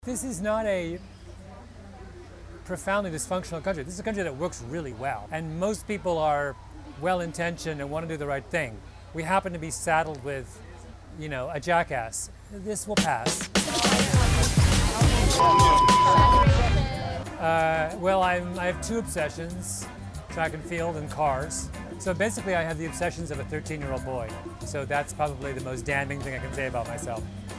This is not a profoundly dysfunctional country. This is a country that works really well. And most people are well-intentioned and want to do the right thing. We happen to be saddled with, you know, a jackass. This will pass. Well, I have two obsessions, track and field and cars. So basically I have the obsessions of a 13-year-old boy. So that's probably the most damning thing I can say about myself.